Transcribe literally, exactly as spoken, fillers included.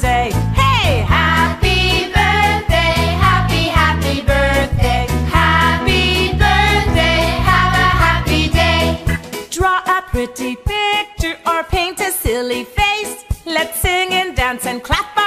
say, hey! Happy birthday, happy, happy birthday. Happy birthday, have a happy day. Draw a pretty picture or paint a silly face. Let's sing and dance and clap